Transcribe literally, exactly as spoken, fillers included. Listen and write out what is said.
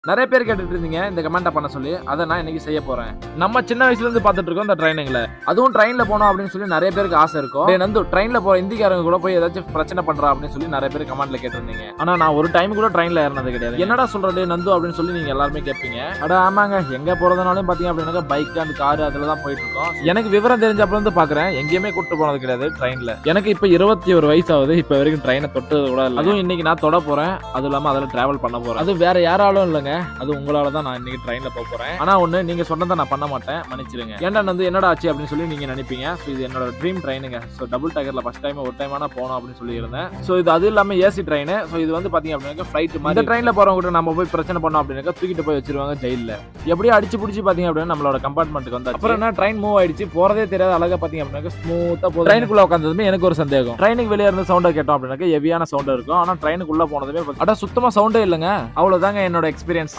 நிறைய பேர் கேட்டுட்டு இருந்தீங்க இந்த கமெண்ட்டை பண்ண சொல்லி. அதை நான் இன்னைக்கு செய்ய போறேன். நம்ம சின்ன வயசுல இருந்து பார்த்துட்டு இருக்கோம் இந்த ட்ரைனிங்ல. அதுவும் ட்ரெயின்ல போனோம் அப்படின்னு சொல்லி நிறைய பேருக்கு ஆசை இருக்கும். டேய் நந்து ட்ரெயின்ல போற இந்திக்காரங்க கூட போய் ஏதாச்சும் பிரச்சனை பண்றா அப்படின்னு சொல்லி நிறைய பேர் கமெண்ட்ல கேட்டிருந்தீங்க. ஆனா நான் ஒரு டைம் கூட ட்ரெயின்ல ஏறினது கிடையாது. என்னடா சொல்றது நந்து அப்படின்னு சொல்லி நீங்க எல்லாருமே கேட்பீங்க. அட ஆமாங்க, எங்க போறதுனாலும் பாத்தீங்க அப்படின்னா பைக் அண்ட் கார் அதுல தான் போயிட்டு இருக்கோம். எனக்கு விவரம் தெரிஞ்சப்பல இருந்து பாக்குறேன், எங்கேயுமே கூட்டு போனது கிடையாது ட்ரெயின்ல. எனக்கு இப்ப இருபத்தி ஒரு வயசு ஆகுது. இப்ப வரைக்கும் ட்ரெயினை தொட்டது கூட இல்லை. அதுவும் இன்னைக்கு நான் தொட போறேன். அதுவும் இல்லாம அதில் டிராவல் பண்ண போறேன். அது வேற யாராலும் இல்லைங்க, அது உங்களால தான் நான் இன்னைக்கு ட்ரெயின்ல போக போறேன். ஆனா ஒண்ணு, நீங்க சொன்னதை நான் பண்ண மாட்டேன், மன்னிச்சிருங்க. ஏன்டா வந்து என்னடா ஆச்சு அப்படின்னு சொல்லி நீங்க நினைப்பீங்க. ஸோ இது என்னோட ட்ரீம் ட்ரெயினுங்க. ஸோ டபுள் டயர்ல ஃபர்ஸ்ட் டைம் ஒரு டைம் ஆனா போனோம் அப்படின்னு சொல்லி இருந்தேன். ஸோ இது அது இல்லாம ஏசி ட்ரெயின். ஸோ இது வந்து பாத்தீங்க அப்படின்னா ஃபிளைட் மாதிரி. இந்த ட்ரெயின்ல போறவங்க கூட நம்ம போய் பிரச்சனை பண்ணோம் அப்படின்னா தூக்கிட்டு போய் வச்சிருவாங்க ஜெயில. எப்படியும் அடிச்சு பிடிச்சி பாத்தீங்க அப்படின்னா நம்மளோட கம்பார்ட்மெண்ட்டுக்கு வந்து அப்புறம் என்ன ட்ரெயின் மூவ் ஆயிடுச்சு. போறதே தெரியாத அழகா பாத்தீங்க அப்படின்னா ஸ்மூத்தா போகுது. ட்ரெயினுக்குள்ள உட்காந்ததுமே எனக்கு ஒரு சந்தேகம். ட்ரெயினுக்கு வெளியே இருந்து சவுண்டை கேட்டோம் அப்படின்னா ஹெவியான சவுண்ட் இருக்கும். ஆனா ட்ரெயினுக்குள்ள போனதுமே அட சுத்தமா சவுண்டே இல்லைங்க. அவ்வளவுதாங்க என்னோட எக்ஸ்பீரியன்ஸ்.